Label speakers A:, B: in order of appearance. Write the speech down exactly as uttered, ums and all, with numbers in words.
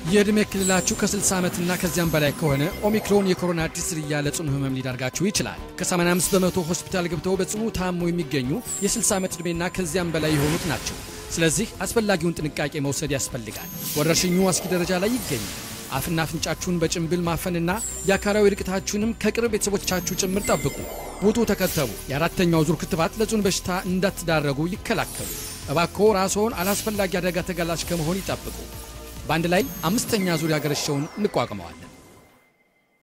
A: የዕድሜ ክልላችሁ ከ60 ዓመትና ከዚያም በላይ ከሆነ ኦሚክሮን የኮሮና አዲስ ዝርያ ለጽኑ ህመም ሊዳርጋችሁ ይችላል። ከ85 በመቶ ሆስፒታል ገብተው በጽኑ ታሞ የሚገኙ የ60 ዓመት ዕድሜና ከዚያም በላይ የሆኑት ናቸው። ስለዚህ አስፈላጊውን ጥንቃቄ መውሰድ ያስፈልጋል። ወረርሽኙ አስጊ ደረጃ ላይ ይገኛል። አፍና አፍንጫችሁን በጭንብል ማፈንና የአካላዊ ርቀታችሁንም ከቅርብ ቤተሰቦቻችሁ ጭምር ጠብቁ። ውጡ፣ ተከተቡ። የአራተኛው ዙር ክትባት ለጽኑ በሽታ እንዳትዳረጉ ይከላከሉ። እባክዎ ራስዎን አላስፈላጊ አደጋ ተጋላጭ ከመሆን ይጠብቁ። ባንድ ላይ አምስተኛ ዙር ያገረሸውን እንቋቋመዋለን።